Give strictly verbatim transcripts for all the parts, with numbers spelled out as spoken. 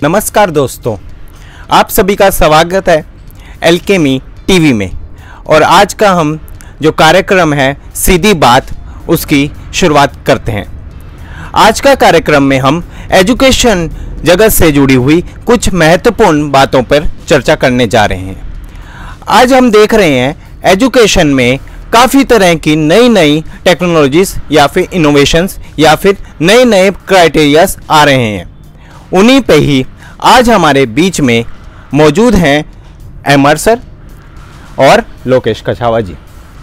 नमस्कार दोस्तों, आप सभी का स्वागत है एल्केमी टीवी में। और आज का हम जो कार्यक्रम है सीधी बात, उसकी शुरुआत करते हैं। आज का कार्यक्रम में हम एजुकेशन जगत से जुड़ी हुई कुछ महत्वपूर्ण बातों पर चर्चा करने जा रहे हैं। आज हम देख रहे हैं एजुकेशन में काफ़ी तरह की नई नई टेक्नोलॉजीज़ या फिर इनोवेशंस या फिर नए नए क्राइटेरियाज आ रहे हैं। उन्हीं पे ही आज हमारे बीच में मौजूद हैं एमआर सर और लोकेश कछावा जी।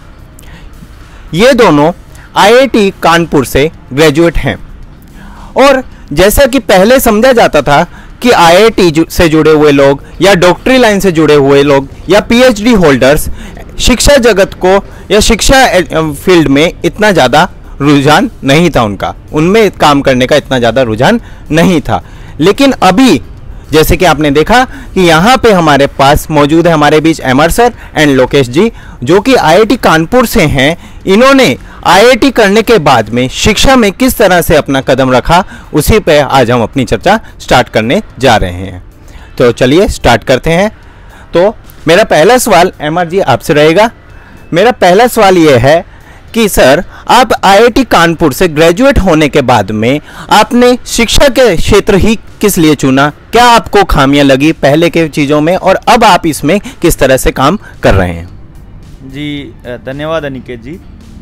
ये दोनों आईआईटी कानपुर से ग्रेजुएट हैं और जैसा कि पहले समझा जाता था कि आईआईटी से जुड़े हुए लोग या डॉक्टरी लाइन से जुड़े हुए लोग या पीएचडी होल्डर्स शिक्षा जगत को या शिक्षा फील्ड में इतना ज़्यादा रुझान नहीं था, उनका उनमें काम करने का इतना ज़्यादा रुझान नहीं था। लेकिन अभी जैसे कि आपने देखा कि यहाँ पे हमारे पास मौजूद है हमारे बीच MR sir and Lokesh ji, जो कि आईआईटी कानपुर से हैं। इन्होंने आईआईटी करने के बाद में शिक्षा में किस तरह से अपना कदम रखा, उसी पे आज हम अपनी चर्चा स्टार्ट करने जा रहे हैं। तो चलिए स्टार्ट करते हैं। तो मेरा पहला सवाल एमआर जी आपसे रहेगा। मेरा पहला सवाल ये है कि सर, आप आईआईटी कानपुर से ग्रेजुएट होने के बाद में आपने शिक्षा के क्षेत्र ही किस लिए चुना? क्या आपको खामियां लगी पहले के चीज़ों में और अब आप इसमें किस तरह से काम कर रहे हैं? जी धन्यवाद अनिकेत जी।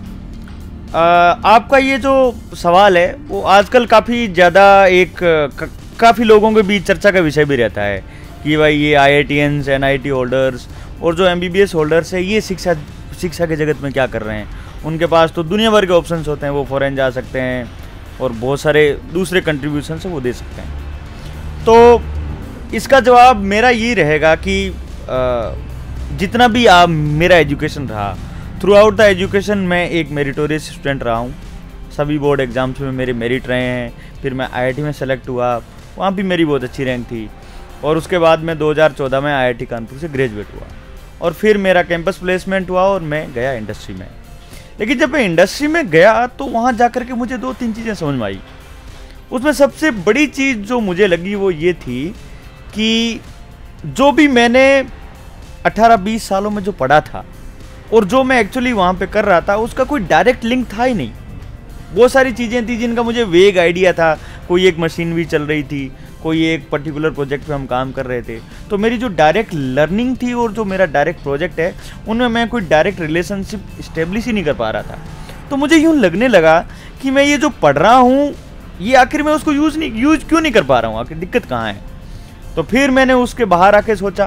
आ, आपका ये जो सवाल है वो आजकल काफ़ी ज़्यादा एक काफ़ी लोगों के बीच चर्चा का विषय भी रहता है कि भाई ये आईआईटीएंस, एनआईटी होल्डर्स और जो एमबीबीएस होल्डर्स है ये शिक्षा शिक्षा के जगत में क्या कर रहे हैं। उनके पास तो दुनिया भर के ऑप्शंस होते हैं, वो फॉरेन जा सकते हैं और बहुत सारे दूसरे कंट्रीब्यूशन से वो दे सकते हैं। तो इसका जवाब मेरा ये रहेगा कि जितना भी आप मेरा एजुकेशन रहा, थ्रू आउट द एजुकेशन मैं एक मेरिटोरियस स्टूडेंट रहा हूँ। सभी बोर्ड एग्जाम्स में मेरे मेरिट रहे हैं। फिर मैं आईआईटी में सेलेक्ट हुआ, वहाँ भी मेरी बहुत अच्छी रैंक थी। और उसके बाद मैं दो हज़ार चौदह में आईआईटी कानपुर से ग्रेजुएट हुआ और फिर मेरा कैंपस प्लेसमेंट हुआ और मैं गया इंडस्ट्री में। लेकिन जब मैं इंडस्ट्री में गया तो वहाँ जा कर के मुझे दो तीन चीज़ें समझ में आई। उसमें सबसे बड़ी चीज़ जो मुझे लगी वो ये थी कि जो भी मैंने अठारह बीस सालों में जो पढ़ा था और जो मैं एक्चुअली वहाँ पे कर रहा था, उसका कोई डायरेक्ट लिंक था ही नहीं। बहुत सारी चीज़ें थी जिनका मुझे वेग आइडिया था। कोई एक मशीन भी चल रही थी, कोई एक पर्टिकुलर प्रोजेक्ट पे हम काम कर रहे थे। तो मेरी जो डायरेक्ट लर्निंग थी और जो मेरा डायरेक्ट प्रोजेक्ट है, उनमें मैं कोई डायरेक्ट रिलेशनशिप इस्टेब्लिश ही नहीं कर पा रहा था। तो मुझे यूँ लगने लगा कि मैं ये जो पढ़ रहा हूँ, ये आखिर मैं उसको यूज़ नहीं यूज क्यों नहीं कर पा रहा हूँ, आखिर दिक्कत कहाँ है। तो फिर मैंने उसके बाहर आके सोचा।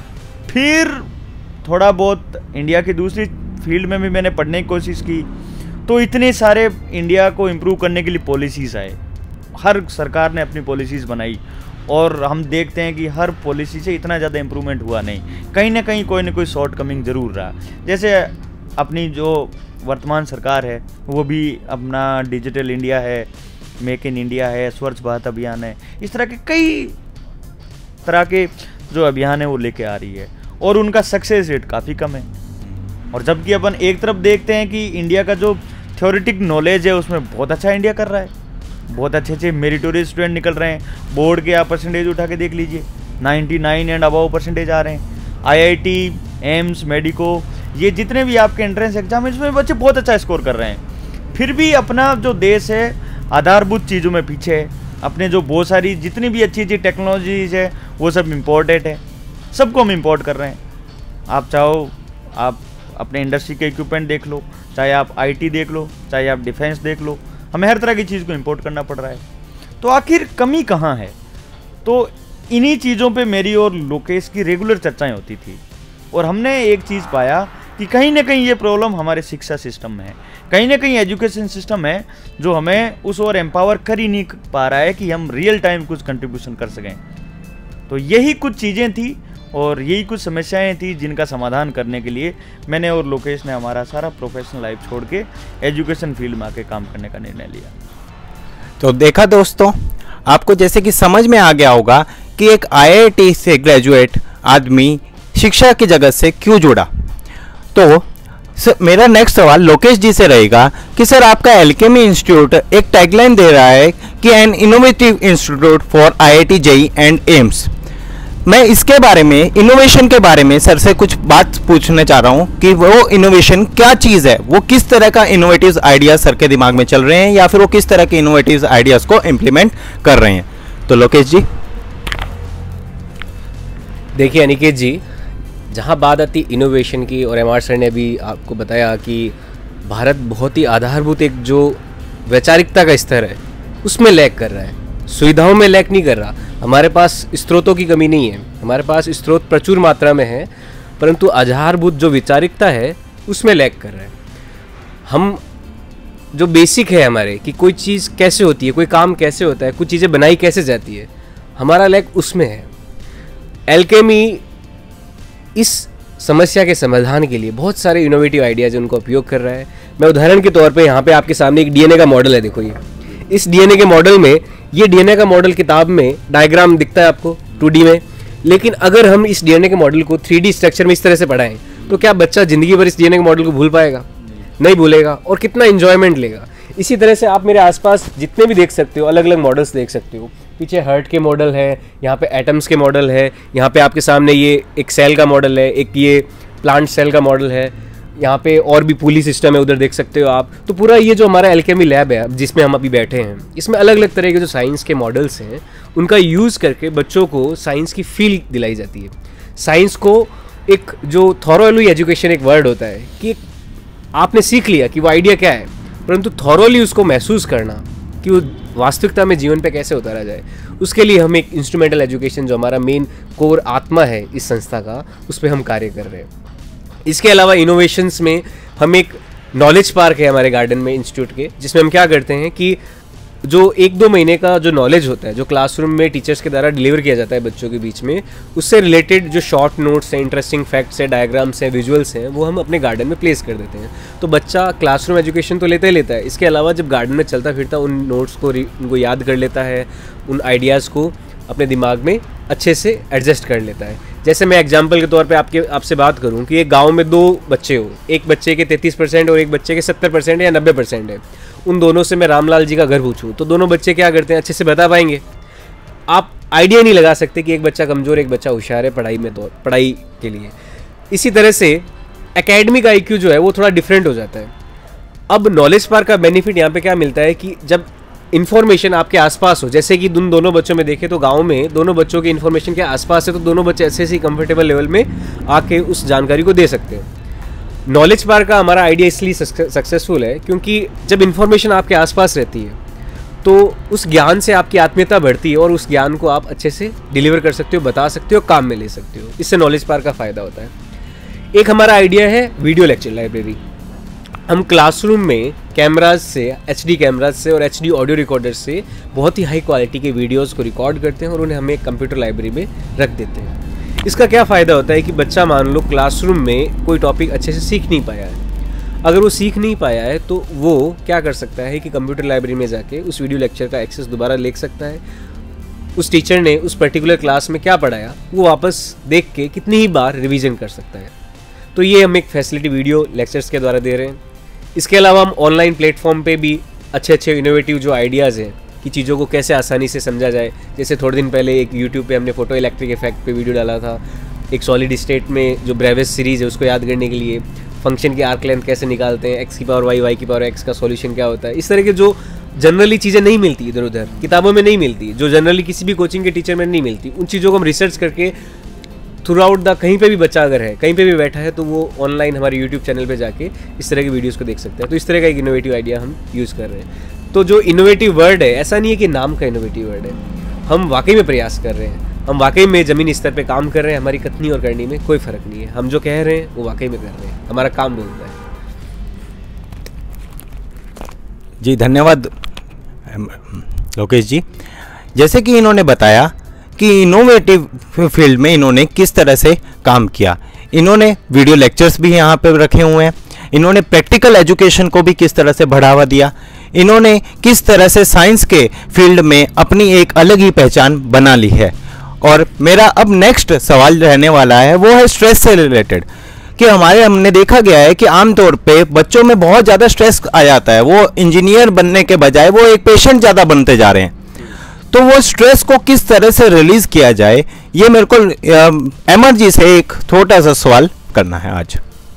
फिर थोड़ा बहुत इंडिया की दूसरी फील्ड में भी मैंने पढ़ने की कोशिश की। तो इतने सारे इंडिया को इम्प्रूव करने के लिए पॉलिसीज़ आए, हर सरकार ने अपनी पॉलिसीज़ बनाई और हम देखते हैं कि हर पॉलिसी से इतना ज़्यादा इम्प्रूवमेंट हुआ नहीं। कहीं ना कहीं कोई ना कोई शॉर्ट कमिंग ज़रूर रहा। जैसे अपनी जो वर्तमान सरकार है वो भी अपना डिजिटल इंडिया है, मेक इन इंडिया है, स्वच्छ भारत अभियान है, इस तरह के कई तरह के जो अभियान है वो लेके आ रही है और उनका सक्सेस रेट काफ़ी कम है। और जबकि अपन एक तरफ देखते हैं कि इंडिया का जो थ्योरेटिक नॉलेज है उसमें बहुत अच्छा इंडिया कर रहा है, बहुत अच्छे अच्छे मेरिटोरियस स्टूडेंट निकल रहे हैं। बोर्ड के आप परसेंटेज उठा के देख लीजिए, निन्यानवे एंड अबव परसेंटेज आ रहे हैं। आईआईटी, एम्स, मेडिको, ये जितने भी आपके एंट्रेंस एग्जाम है इसमें बच्चे बहुत अच्छा स्कोर कर रहे हैं। फिर भी अपना जो देश है आधारभूत चीज़ों में पीछे है। अपने जो बहुत सारी जितनी भी अच्छी अच्छी टेक्नोलॉजीज है वो सब इम्पोर्टेड है, सबको हम इम्पोर्ट कर रहे हैं। आप चाहो आप अपने इंडस्ट्री के इक्विपमेंट देख लो, चाहे आप आईटी देख लो, चाहे आप डिफेंस देख लो, हमें हर तरह की चीज़ को इंपोर्ट करना पड़ रहा है। तो आखिर कमी कहाँ है? तो इन्हीं चीज़ों पे मेरी और लोकेश की रेगुलर चर्चाएं होती थी और हमने एक चीज़ पाया कि कहीं ना कहीं ये प्रॉब्लम हमारे शिक्षा सिस्टम में है, कहीं ना कहीं एजुकेशन सिस्टम है जो हमें उस ओर एम्पावर कर ही नहीं पा रहा है कि हम रियल टाइम कुछ कंट्रीब्यूशन कर सकें। तो यही कुछ चीज़ें थी और यही कुछ समस्याएं थी जिनका समाधान करने के लिए मैंने और लोकेश ने हमारा सारा प्रोफेशनल लाइफ छोड़ के एजुकेशन फील्ड में आके काम करने का निर्णय लिया। तो देखा दोस्तों, आपको जैसे कि समझ में आ गया होगा कि एक आईआईटी से ग्रेजुएट आदमी शिक्षा की जगत से क्यों जुड़ा। तो सर मेरा नेक्स्ट सवाल लोकेश जी से रहेगा कि सर आपका एल्केमी इंस्टीट्यूट एक टैगलाइन दे रहा है कि an innovative institute for IIT JEE and AIIMS. मैं इसके बारे में, इनोवेशन के बारे में सर से कुछ बात पूछना चाह रहा हूं कि वो इनोवेशन क्या चीज़ है, वो किस तरह का इनोवेटिव आइडियाज सर के दिमाग में चल रहे हैं या फिर वो किस तरह के इनोवेटिव आइडियाज को इम्प्लीमेंट कर रहे हैं। तो लोकेश जी। देखिए अनिकेत जी, जहाँ बात आती इनोवेशन की, और एम आर सर ने भी आपको बताया कि भारत बहुत ही आधारभूत एक जो वैचारिकता का स्तर है उसमें लैग कर रहा है, सुविधाओं में लैग नहीं कर रहा। हमारे पास स्रोतों की कमी नहीं है, हमारे पास स्रोत प्रचुर मात्रा में है, परंतु आधारभूत जो वैचारिकता है उसमें लैग कर रहा है। हम जो बेसिक है हमारे कि कोई चीज़ कैसे होती है, कोई काम कैसे होता है, कुछ चीज़ें बनाई कैसे जाती है, हमारा लैग उसमें है। एल्केमी इस समस्या के समाधान के लिए बहुत सारे इनोवेटिव आइडियाज़ उनको उपयोग कर रहा है। मैं उदाहरण के तौर पे यहाँ पे आपके सामने एक डीएनए का मॉडल है, देखो ये इस डीएनए के मॉडल में, ये डीएनए का मॉडल किताब में डायग्राम दिखता है आपको टू डी में, लेकिन अगर हम इस डीएनए के मॉडल को थ्री डी स्ट्रक्चर में इस तरह से पढ़ाएं तो क्या बच्चा जिंदगी भर इस डीएनए के मॉडल को भूल पाएगा? नहीं भूलेगा, और कितना एंजॉयमेंट लेगा। इसी तरह से आप मेरे आसपास जितने भी देख सकते हो, अलग अलग मॉडल्स देख सकते हो। पीछे हार्ट के मॉडल है, यहाँ पे एटम्स के मॉडल है, यहाँ पे आपके सामने ये एक सेल का मॉडल है, एक ये प्लांट सेल का मॉडल है, यहाँ पे और भी पुली सिस्टम है, उधर देख सकते हो आप। तो पूरा ये जो हमारा एल्केमी लैब है जिसमें हम अभी बैठे हैं, इसमें अलग अलग तरह के जो साइंस के मॉडल्स हैं उनका यूज़ करके बच्चों को साइंस की फील दिलाई जाती है। साइंस को एक जो थॉरोली एजुकेशन एक वर्ड होता है कि आपने सीख लिया कि वो आइडिया क्या है, परंतु थॉरोली उसको महसूस करना कि वो वास्तविकता में जीवन पे कैसे उतारा जाए, उसके लिए हम एक इंस्ट्रूमेंटल एजुकेशन जो हमारा मेन कोर आत्मा है इस संस्था का, उस पर हम कार्य कर रहे हैं। इसके अलावा इनोवेशंस में हम एक नॉलेज पार्क है हमारे गार्डन में इंस्टीट्यूट के, जिसमें हम क्या करते हैं कि जो एक दो महीने का जो नॉलेज होता है जो क्लासरूम में टीचर्स के द्वारा डिलीवर किया जाता है बच्चों के बीच में, उससे रिलेटेड जो शॉर्ट नोट्स हैं, इंटरेस्टिंग फैक्ट्स हैं, डायग्राम्स हैं, विजुअल्स हैं, वो हम अपने गार्डन में प्लेस कर देते हैं। तो बच्चा क्लासरूम एजुकेशन तो लेता ही लेता है, इसके अलावा जब गार्डन में चलता फिरता उन नोट्स को उनको याद कर लेता है, उन आइडियाज़ को अपने दिमाग में अच्छे से एडजस्ट कर लेता है। जैसे मैं एग्जाम्पल के तौर पे आपके आपसे बात करूं कि एक गांव में दो बच्चे हो, एक बच्चे के तैंतीस परसेंट और एक बच्चे के सत्तर परसेंट या नब्बे परसेंट है, उन दोनों से मैं रामलाल जी का घर पूछूं तो दोनों बच्चे क्या करते हैं अच्छे से बता पाएंगे? आप आइडिया नहीं लगा सकते कि एक बच्चा कमज़ोर एक बच्चा होशियार है पढ़ाई में, तो पढ़ाई के लिए। इसी तरह से एकेडमिक आई क्यू जो है वो थोड़ा डिफरेंट हो जाता है। अब नॉलेज पार्क का बेनिफिट यहाँ पे क्या मिलता है कि जब इन्फॉर्मेशन आपके आसपास हो, जैसे कि उन दोनों बच्चों में देखें तो गांव में दोनों बच्चों की इन्फॉर्मेशन के आसपास है, तो दोनों बच्चे ऐसे ही कंफर्टेबल लेवल में आके उस जानकारी को दे सकते हैं। नॉलेज पार्क का हमारा आइडिया इसलिए सक्सेसफुल है क्योंकि जब इन्फॉर्मेशन आपके आसपास रहती है तो उस ज्ञान से आपकी आत्मीयता बढ़ती है और उस ज्ञान को आप अच्छे से डिलीवर कर सकते हो, बता सकते हो, काम में ले सकते हो। इससे नॉलेज पार्क का फ़ायदा होता है। एक हमारा आइडिया है वीडियो लेक्चर लाइब्रेरी। हम क्लासरूम में कैमराज से, एचडी कैमराज से और एचडी ऑडियो रिकॉर्डर से बहुत ही हाई क्वालिटी के वीडियोस को रिकॉर्ड करते हैं और उन्हें हमें कंप्यूटर लाइब्रेरी में रख देते हैं। इसका क्या फ़ायदा होता है कि बच्चा मान लो क्लासरूम में कोई टॉपिक अच्छे से सीख नहीं पाया है, अगर वो सीख नहीं पाया है तो वो क्या कर सकता है कि कंप्यूटर लाइब्रेरी में जाके उस वीडियो लेक्चर का एक्सेस दोबारा ले सकता है। उस टीचर ने उस पर्टिकुलर क्लास में क्या पढ़ाया वो वापस देख के कितनी ही बार रिवीजन कर सकता है। तो ये हम एक फैसिलिटी वीडियो लेक्चर्स के द्वारा दे रहे हैं। इसके अलावा हम ऑनलाइन प्लेटफॉर्म पे भी अच्छे अच्छे इनोवेटिव जो आइडियाज़ हैं कि चीज़ों को कैसे आसानी से समझा जाए, जैसे थोड़े दिन पहले एक यूट्यूब पे हमने फोटो इलेक्ट्रिक इफेक्ट पे वीडियो डाला था, एक सॉलिड स्टेट में जो ब्रेवेस सीरीज़ है उसको याद करने के लिए फंक्शन की आर्क लेंथ कैसे निकालते हैं, एक्स की पावर वाई, वाई की पावर एक्स का सॉल्यूशन क्या होता है। इस तरह के जो जनरली चीज़ें नहीं मिलती इधर उधर किताबों में नहीं मिलती, जो जनरली किसी भी कोचिंग के टीचर में नहीं मिलती, उन चीज़ों को हम रिसर्च करके थ्रू आउट द कहीं पे भी बच्चा अगर है, कहीं पे भी बैठा है, तो वो ऑनलाइन हमारे यूट्यूब चैनल पे जाके इस तरह की वीडियोस को देख सकते हैं। तो इस तरह का एक इनोवेटिव आइडिया हम यूज़ कर रहे हैं। तो जो इनोवेटिव वर्ड है, ऐसा नहीं है कि नाम का इनोवेटिव वर्ड है, हम वाकई में प्रयास कर रहे हैं, हम वाकई में ज़मीनी स्तर पे काम कर रहे हैं। हमारी कथनी और करनी में कोई फ़र्क नहीं है, हम जो कह रहे हैं वो वाकई में कर रहे हैं, हमारा काम बोलता है। जी धन्यवाद लोकेश जी। जैसे कि इन्होंने बताया कि इनोवेटिव फील्ड में इन्होंने किस तरह से काम किया, इन्होंने वीडियो लेक्चर्स भी यहाँ पे रखे हुए हैं, इन्होंने प्रैक्टिकल एजुकेशन को भी किस तरह से बढ़ावा दिया, इन्होंने किस तरह से साइंस के फील्ड में अपनी एक अलग ही पहचान बना ली है। और मेरा अब नेक्स्ट सवाल रहने वाला है वो है स्ट्रेस से रिलेटेड कि हमारे हमने देखा गया है कि आमतौर पे बच्चों में बहुत ज़्यादा स्ट्रेस आ जाता है, वो इंजीनियर बनने के बजाय वो एक पेशेंट ज़्यादा बनते जा रहे हैं। तो वो स्ट्रेस को किस तरह से रिलीज किया जाए, ये मेरे को अमर जी से एक छोटा सा सवाल करना है आज।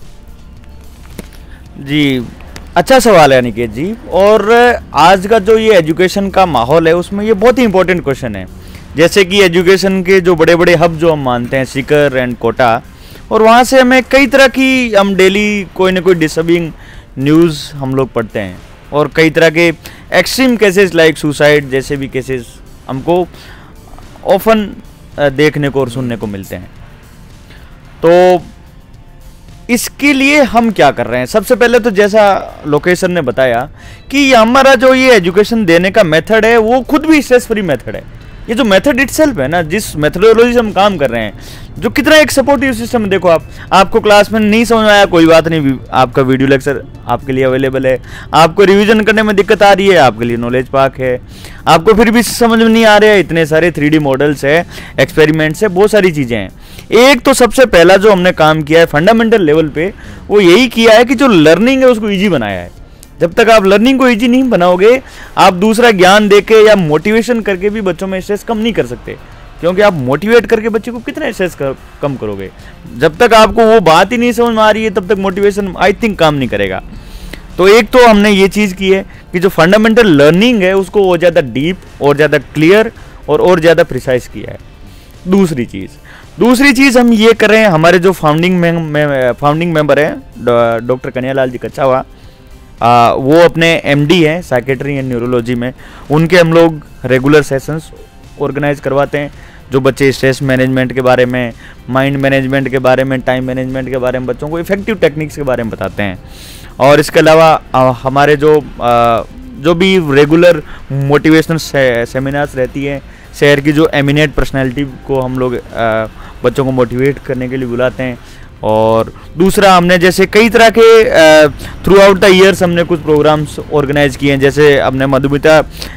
जी, अच्छा सवाल है अनिकेत जी। और आज का जो ये एजुकेशन का माहौल है उसमें ये बहुत ही इंपॉर्टेंट क्वेश्चन है। जैसे कि एजुकेशन के जो बड़े बड़े हब जो हम मानते हैं, सीकर एंड कोटा, और वहाँ से हमें कई तरह की हम डेली कोई ना कोई डिस्टर्बिंग न्यूज़ हम लोग पढ़ते हैं, और कई तरह के एक्सट्रीम केसेस लाइक सुसाइड जैसे भी केसेस हमको ऑफन देखने को और सुनने को मिलते हैं। तो इसके लिए हम क्या कर रहे हैं? सबसे पहले तो जैसा लोकेशन ने बताया कि हमारा जो ये एजुकेशन देने का मेथड है वो खुद भी स्ट्रेस फ्री मेथड है। ये जो मेथड इटसेल्फ है ना, जिस मेथडोलॉजी से हम काम कर रहे हैं, जो कितना एक सपोर्टिव सिस्टम है। देखो आप आपको क्लास में नहीं समझ में आया, कोई बात नहीं, आपका वीडियो लेक्चर आपके लिए अवेलेबल है। आपको रिवीजन करने में दिक्कत आ रही है, आपके लिए नॉलेज पार्क है। आपको फिर भी समझ में नहीं आ रहा है, इतने सारे थ्री डी मॉडल्स है, एक्सपेरिमेंट्स है, बहुत सारी चीज़ें हैं। एक तो सबसे पहला जो हमने काम किया है फंडामेंटल लेवल पे, वो यही किया है कि जो लर्निंग है उसको ईजी बनाया है। जब तक आप लर्निंग को इजी नहीं बनाओगे, आप दूसरा ज्ञान देके या मोटिवेशन करके भी बच्चों में स्ट्रेस कम नहीं कर सकते। क्योंकि आप मोटिवेट करके बच्चे को कितना स्ट्रेस कर, कम करोगे? जब तक आपको वो बात ही नहीं समझ में आ रही है तब तक मोटिवेशन आई थिंक काम नहीं करेगा। तो एक तो हमने ये चीज़ की है कि जो फंडामेंटल लर्निंग है उसको और ज़्यादा डीप और ज़्यादा क्लियर और और ज़्यादा प्रिसाइज किया है। दूसरी चीज़ दूसरी चीज़ हम ये कर रहे हैं, हमारे जो फाउंडिंग में फाउंडिंग मेंबर हैं डॉक्टर कन्हैयालाल जी कच्छावा, आ, वो अपने एमडी हैं साइकेट्री एंड न्यूरोलॉजी में, उनके हम लोग रेगुलर सेशंस ऑर्गेनाइज करवाते हैं जो बच्चे स्ट्रेस मैनेजमेंट के बारे में, माइंड मैनेजमेंट के बारे में, टाइम मैनेजमेंट के बारे में, बच्चों को इफेक्टिव टेक्निक्स के बारे में बताते हैं। और इसके अलावा हमारे जो आ, जो भी रेगुलर मोटिवेशनल से, सेमिनार्स रहती हैं, शहर की जो एमिनेट पर्सनैलिटी को हम लोग आ, बच्चों को मोटिवेट करने के लिए बुलाते हैं। और दूसरा हमने जैसे कई तरह के थ्रू आउट द ईयर्स हमने कुछ प्रोग्राम्स ऑर्गेनाइज किए हैं। जैसे हमने मधुमिता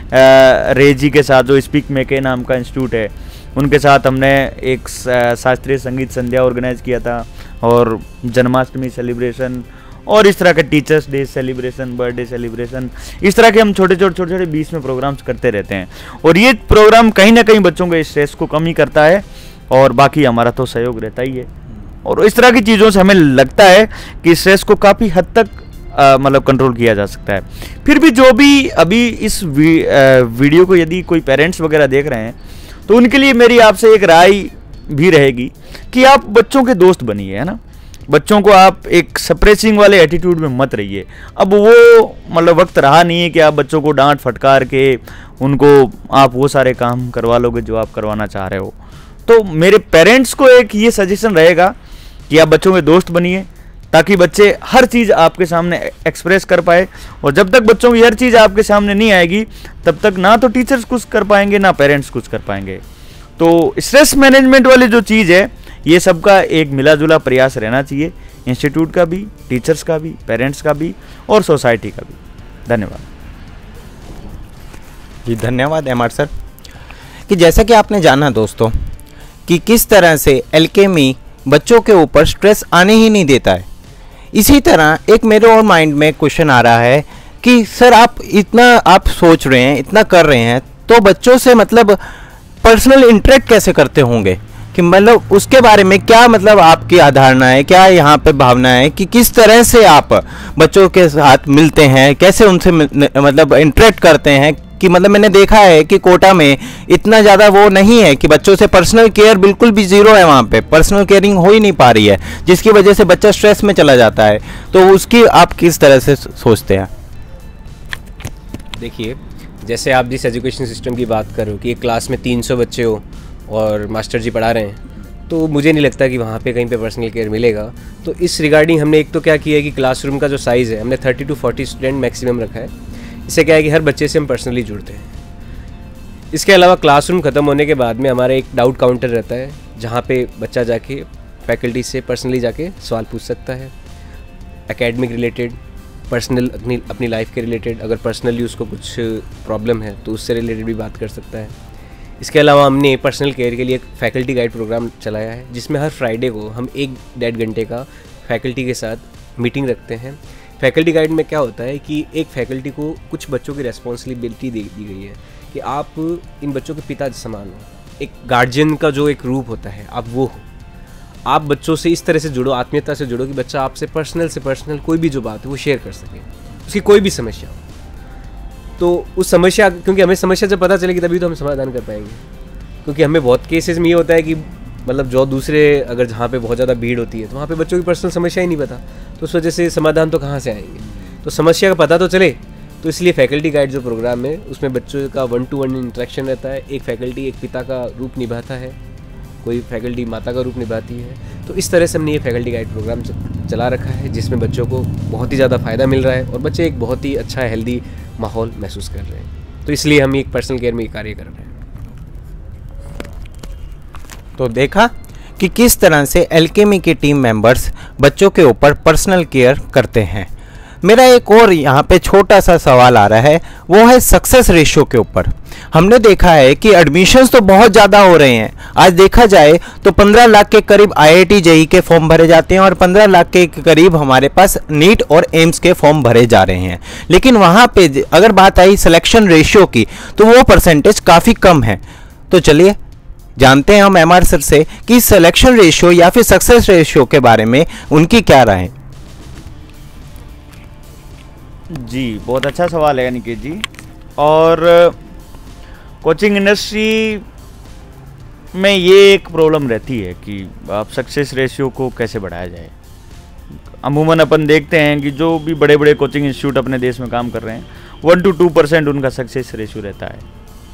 रे जी के साथ जो स्पीक मेके नाम का इंस्टीट्यूट है, उनके साथ हमने एक शास्त्रीय संगीत संध्या ऑर्गेनाइज किया था, और जन्माष्टमी सेलिब्रेशन, और इस तरह के teachers day celebration, birthday celebration, इस तरह के हम छोटे छोटे छोटे छोटे बीच में प्रोग्राम्स करते रहते हैं। और ये प्रोग्राम कहीं ना कहीं बच्चों के स्ट्रेस को कम ही करता है, और बाकी हमारा तो सहयोग रहता ही है। और इस तरह की चीज़ों से हमें लगता है कि स्ट्रेस को काफ़ी हद तक मतलब कंट्रोल किया जा सकता है। फिर भी जो भी अभी इस वी, आ, वीडियो को यदि कोई पेरेंट्स वगैरह देख रहे हैं, तो उनके लिए मेरी आपसे एक राय भी रहेगी कि आप बच्चों के दोस्त बनिए, है ना। बच्चों को आप एक सप्रेसिंग वाले एटीट्यूड में मत रहिए। अब वो मतलब वक्त रहा नहीं है कि आप बच्चों को डांट फटकार के उनको आप वो सारे काम करवा लोगे जो आप करवाना चाह रहे हो। तो मेरे पेरेंट्स को एक ये सजेशन रहेगा कि आप बच्चों के दोस्त बनिए, ताकि बच्चे हर चीज़ आपके सामने एक्सप्रेस कर पाए। और जब तक बच्चों की हर चीज़ आपके सामने नहीं आएगी, तब तक ना तो टीचर्स कुछ कर पाएंगे, ना पेरेंट्स कुछ कर पाएंगे। तो स्ट्रेस मैनेजमेंट वाली जो चीज़ है, ये सबका एक मिला जुला प्रयास रहना चाहिए, इंस्टीट्यूट का भी, टीचर्स का भी, पेरेंट्स का भी, और सोसाइटी का भी। धन्यवाद जी। धन्यवाद एम आर सर। कि जैसा कि आपने जाना दोस्तों कि किस तरह से एल्केमी बच्चों के ऊपर स्ट्रेस आने ही नहीं देता है। इसी तरह एक मेरे और माइंड में क्वेश्चन आ रहा है कि सर आप इतना आप सोच रहे हैं, इतना कर रहे हैं, तो बच्चों से मतलब पर्सनल इंटरेक्ट कैसे करते होंगे, कि मतलब उसके बारे में क्या मतलब आपकी अवधारणा है, क्या यहाँ पे भावना है कि किस तरह से आप बच्चों के साथ मिलते हैं, कैसे उनसे मतलब इंटरेक्ट करते हैं। कि मतलब मैंने देखा है कि कोटा में इतना ज़्यादा वो नहीं है कि बच्चों से पर्सनल केयर बिल्कुल भी ज़ीरो है, वहाँ पे पर्सनल केयरिंग हो ही नहीं पा रही है, जिसकी वजह से बच्चा स्ट्रेस में चला जाता है। तो उसकी आप किस तरह से सोचते हैं? देखिए, जैसे आप जिस एजुकेशन सिस्टम की बात कर रहे हो कि एक क्लास में तीन सौ बच्चे हो और मास्टर जी पढ़ा रहे हैं, तो मुझे नहीं लगता कि वहाँ पे कहीं पे पर्सनल केयर मिलेगा। तो इस रिगार्डिंग हमने एक तो क्या किया है कि क्लासरूम का जो साइज़ है हमने thirty two forty student maximum रखा है। इससे क्या है कि हर बच्चे से हम पर्सनली जुड़ते हैं। इसके अलावा क्लासरूम ख़त्म होने के बाद में हमारा एक डाउट काउंटर रहता है, जहाँ पे बच्चा जाके फैकल्टी से पर्सनली जाके सवाल पूछ सकता है, एकेडमिक रिलेटेड, पर्सनल अपनी अपनी लाइफ के रिलेटेड, अगर पर्सनली उसको कुछ प्रॉब्लम है तो उससे रिलेटेड भी बात कर सकता है। इसके अलावा हमने पर्सनल केयर के लिए एक फैकल्टी गाइड प्रोग्राम चलाया है, जिसमें हर फ्राइडे को हम एक डेढ़ घंटे का फैकल्टी के साथ मीटिंग रखते हैं। फैकल्टी गाइड में क्या होता है कि एक फैकल्टी को कुछ बच्चों की रेस्पॉन्सिबिलिटी दे दी गई है कि आप इन बच्चों के पिता समान हो, एक गार्जियन का जो एक रूप होता है आप वो हो। आप बच्चों से इस तरह से जुड़ो, आत्मीयता से जुड़ो कि बच्चा आपसे पर्सनल से पर्सनल कोई भी जो बात है वो शेयर कर सके, उसकी कोई भी समस्या हो तो उस समस्या, क्योंकि हमें समस्या जब पता चलेगी तभी तो हम समाधान कर पाएंगे। क्योंकि हमें बहुत केसेस में ये होता है कि मतलब जो दूसरे अगर जहाँ पे बहुत ज़्यादा भीड़ होती है तो वहाँ पे बच्चों की पर्सनल समस्या ही नहीं पता, तो उस वजह से समाधान तो कहाँ से आएंगे। तो समस्या का पता तो चले, तो इसलिए फैकल्टी गाइड जो प्रोग्राम है उसमें बच्चों का वन टू वन इंटरेक्शन रहता है। एक फैकल्टी एक पिता का रूप निभाता है, कोई फैकल्टी माता का रूप निभाती है। तो इस तरह से हमने ये फैकल्टी गाइड प्रोग्राम चला रखा है जिसमें बच्चों को बहुत ही ज़्यादा फ़ायदा मिल रहा है और बच्चे एक बहुत ही अच्छा हेल्दी माहौल महसूस कर रहे हैं। तो इसलिए हम एक पर्सनल केयर में ये कार्य कर रहे हैं। तो देखा कि किस तरह से एल्केमी के टीम मेंबर्स बच्चों के ऊपर पर्सनल केयर करते हैं। मेरा एक और यहाँ पे छोटा सा सवाल आ रहा है, वो है सक्सेस रेशियो के ऊपर। हमने देखा है कि एडमिशन्स तो बहुत ज़्यादा हो रहे हैं। आज देखा जाए तो पंद्रह लाख के करीब आईआईटी जेईई के फॉर्म भरे जाते हैं और पंद्रह लाख के करीब हमारे पास नीट और एम्स के फॉर्म भरे जा रहे हैं। लेकिन वहाँ पे अगर बात आई सिलेक्शन रेशियो की तो वो परसेंटेज काफ़ी कम है। तो चलिए जानते हैं हम एम आर सर से कि सिलेक्शन रेशियो या फिर सक्सेस रेशियो के बारे में उनकी क्या राय है। जी बहुत अच्छा सवाल है अनिकेत जी। और कोचिंग इंडस्ट्री में ये एक प्रॉब्लम रहती है कि आप सक्सेस रेशियो को कैसे बढ़ाया जाए। अमूमन अपन देखते हैं कि जो भी बड़े बड़े कोचिंग इंस्टीट्यूट अपने देश में काम कर रहे हैं वन टू टू परसेंट उनका सक्सेस रेशियो रहता है।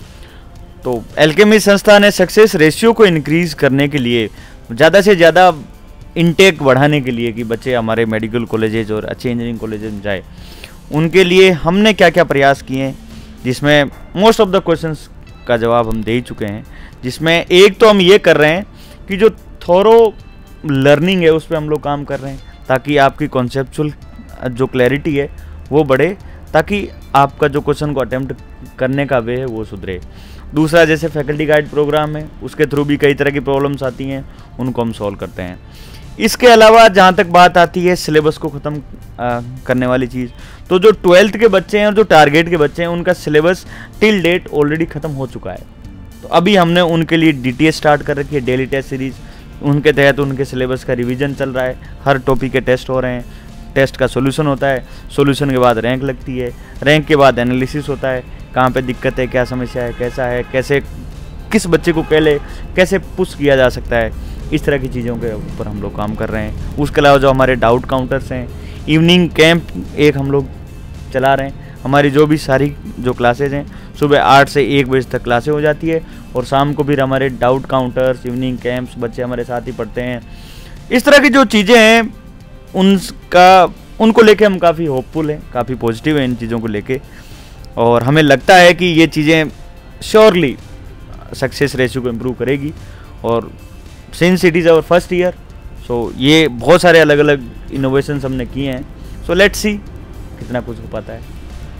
तो एल्केमी संस्था ने सक्सेस रेशियो को इंक्रीज करने के लिए, ज़्यादा से ज़्यादा इनटेक बढ़ाने के लिए कि बच्चे हमारे मेडिकल कॉलेजेज और अच्छे इंजीनियरिंग कॉलेजेज में जाए, उनके लिए हमने क्या क्या प्रयास किए हैं, जिसमें मोस्ट ऑफ द क्वेश्चंस का जवाब हम दे ही चुके हैं। जिसमें एक तो हम ये कर रहे हैं कि जो थोरो लर्निंग है उस पर हम लोग काम कर रहे हैं ताकि आपकी कॉन्सेप्चुअल जो क्लैरिटी है वो बढ़े, ताकि आपका जो क्वेश्चन को अटेम्प्ट करने का वे है वो सुधरे। दूसरा जैसे फैकल्टी गाइड प्रोग्राम है, उसके थ्रू भी कई तरह की प्रॉब्लम्स आती हैं, उनको हम सॉल्व करते हैं। इसके अलावा जहाँ तक बात आती है सिलेबस को ख़त्म करने वाली चीज़, तो जो ट्वेल्थ के बच्चे हैं और जो टारगेट के बच्चे हैं उनका सिलेबस टिल डेट ऑलरेडी ख़त्म हो चुका है। तो अभी हमने उनके लिए डीटीएस स्टार्ट कर रखी है, डेली टेस्ट सीरीज। उनके तहत उनके सिलेबस का रिवीजन चल रहा है, हर टॉपिक के टेस्ट हो रहे हैं, टेस्ट का सोल्यूशन होता है, सोल्यूशन के बाद रैंक लगती है, रैंक के बाद एनालिसिस होता है, कहाँ पे दिक्कत है, क्या समस्या है, कैसा है, कैसे किस बच्चे को पहले कैसे पुश किया जा सकता है, इस तरह की चीज़ों के ऊपर हम लोग काम कर रहे हैं। उसके अलावा जो हमारे डाउट काउंटर्स हैं, इवनिंग कैंप एक हम लोग चला रहे हैं। हमारी जो भी सारी जो क्लासेज हैं सुबह आठ से एक बजे तक क्लासें हो जाती है और शाम को भी हमारे डाउट काउंटर्स, इवनिंग कैंप्स बच्चे हमारे साथ ही पढ़ते हैं। इस तरह की जो चीज़ें हैं उनका उनको लेके हम काफ़ी होपफुल हैं, काफ़ी पॉजिटिव हैं इन चीज़ों को लेके, और हमें लगता है कि ये चीज़ें श्योरली सक्सेस रेशियो को इम्प्रूव करेगी। और since it is our first year, so ये बहुत सारे अलग अलग इनोवेशंस हमने किए हैं। सो लेट्स सी कितना कुछ हो पाता है।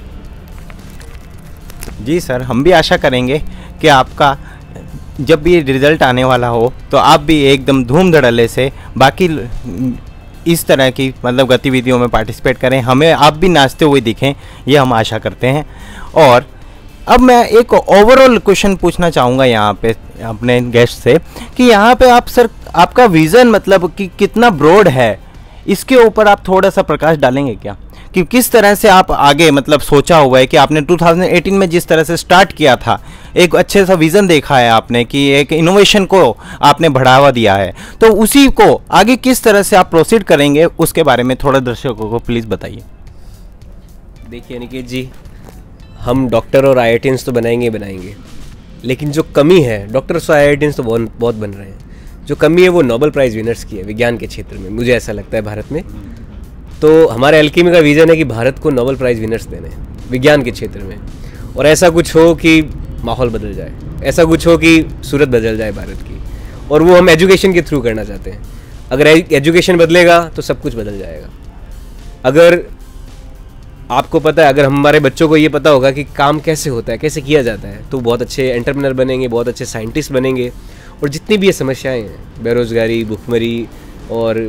जी सर, हम भी आशा करेंगे कि आपका जब भी रिज़ल्ट आने वाला हो तो आप भी एकदम धूम धड़ल्ले से बाकी इस तरह की मतलब गतिविधियों में पार्टिसिपेट करें, हमें आप भी नाचते हुए दिखें, ये हम आशा करते हैं। और अब मैं एक ओवरऑल क्वेश्चन पूछना चाहूँगा यहाँ पे अपने गेस्ट से कि यहाँ पे आप सर आपका विज़न मतलब कि कितना ब्रॉड है, इसके ऊपर आप थोड़ा सा प्रकाश डालेंगे क्या, कि किस तरह से आप आगे मतलब सोचा हुआ है कि आपने दो हज़ार अठारह में जिस तरह से स्टार्ट किया था, एक अच्छे सा विज़न देखा है आपने कि एक इनोवेशन को आपने बढ़ावा दिया है, तो उसी को आगे किस तरह से आप प्रोसीड करेंगे उसके बारे में थोड़ा दर्शकों को प्लीज़ बताइए। देखिए अनिकेत जी, हम डॉक्टर और आई आई टी तो बनाएंगे बनाएंगे, लेकिन जो कमी है डॉक्टर्स और आई आई टी तो बहुत बहुत बन रहे हैं, जो कमी है वो नोबेल प्राइज़ विनर्स की है विज्ञान के क्षेत्र में, मुझे ऐसा लगता है भारत में। तो हमारे एल्केमी का विज़न है कि भारत को नोबेल प्राइज़ विनर्स देने विज्ञान के क्षेत्र में, और ऐसा कुछ हो कि माहौल बदल जाए, ऐसा कुछ हो कि सूरत बदल जाए भारत की, और वो हम एजुकेशन के थ्रू करना चाहते हैं। अगर एजुकेशन बदलेगा तो सब कुछ बदल जाएगा। अगर आपको पता है, अगर हमारे बच्चों को ये पता होगा कि काम कैसे होता है, कैसे किया जाता है, तो बहुत अच्छे एंटरप्रेन्योर बनेंगे, बहुत अच्छे साइंटिस्ट बनेंगे, और जितनी भी ये समस्याएं हैं, बेरोज़गारी, भुखमरी और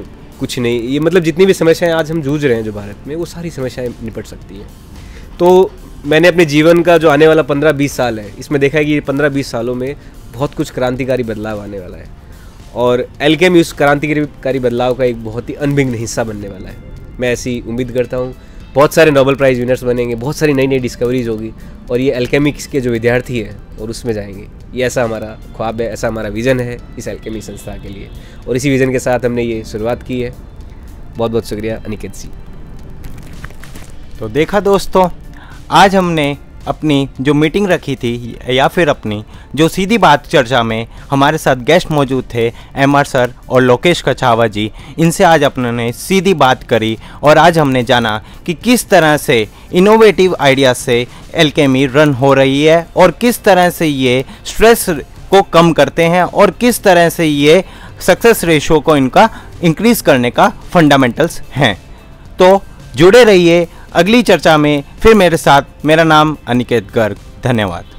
कुछ नहीं, ये मतलब जितनी भी समस्याएं आज हम जूझ रहे हैं जो भारत में, वो सारी समस्याएं निपट सकती हैं। तो मैंने अपने जीवन का जो आने वाला पंद्रह बीस साल है, इसमें देखा है कि पंद्रह बीस सालों में बहुत कुछ क्रांतिकारी बदलाव आने वाला है, और एल्केमी उस क्रांतिकारी बदलाव का एक बहुत ही अनभिन्न हिस्सा बनने वाला है। मैं ऐसी उम्मीद करता हूँ बहुत सारे नोबेल प्राइज़ विनर्स बनेंगे, बहुत सारी नई नई डिस्कवरीज होगी, और ये एल्केमिक्स के जो विद्यार्थी हैं और उसमें जाएंगे। ये ऐसा हमारा ख्वाब है, ऐसा हमारा विज़न है इस एल्केमी संस्था के लिए, और इसी विज़न के साथ हमने ये शुरुआत की है। बहुत बहुत शुक्रिया अनिकेत जी। तो देखा दोस्तों, आज हमने अपनी जो मीटिंग रखी थी, या फिर अपनी जो सीधी बात चर्चा में हमारे साथ गेस्ट मौजूद थे एम आर सर और लोकेश कछावा जी, इनसे आज अपने सीधी बात करी, और आज हमने जाना कि किस तरह से इनोवेटिव आइडिया से एल्केमी रन हो रही है, और किस तरह से ये स्ट्रेस को कम करते हैं, और किस तरह से ये सक्सेस रेशो को इनका इंक्रीज करने का फंडामेंटल्स हैं। तो जुड़े रहिए अगली चर्चा में फिर मेरे साथ। मेरा नाम अनिकेत गर्ग। धन्यवाद।